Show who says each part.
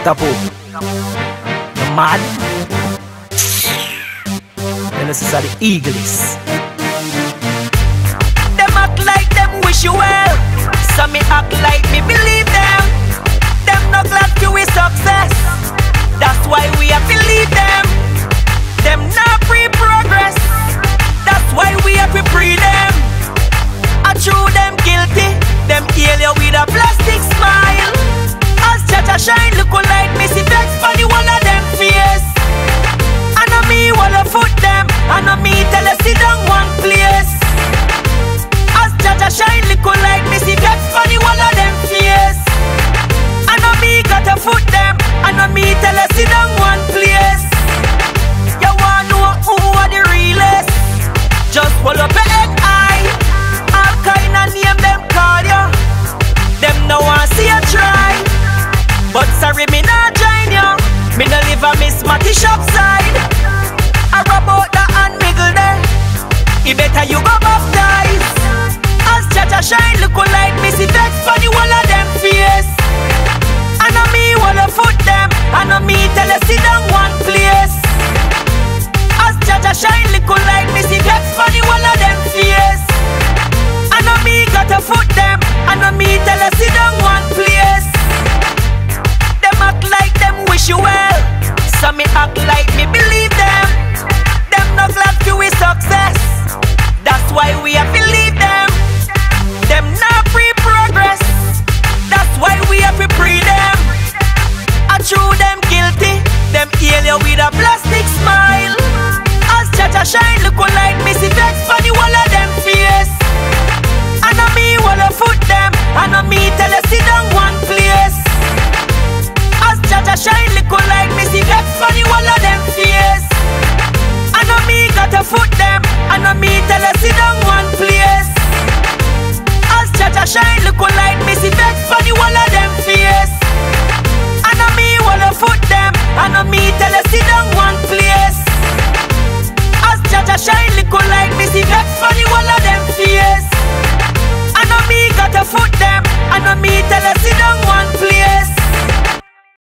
Speaker 1: Gestapo. You mad? And this is how the Eagles.
Speaker 2: Them act like them wish you well. So me act like me believe them. Them not glad to we success. That's why we have to leave them. Them not pre-progress. That's why we have to free them. I true them guilty. Them heal you with a plastic smile. As Chacha shine, look like me see vex for the one of them face. I know me wanna foot them. I know me tell you sit down one place. As Chacha shine, look like me see vex for the one of them face. I know me gotta foot them. I know me tell you sit down one place. You wanna know who are the realest? Just pull up your head high. Alkaline and name them call you. Them no want see you try. But sorry me not join you. Me no live a Miss Matty shop side. I rub out the and miggle there. It better you go baptize. As Chacha shine look like me see vex for the wall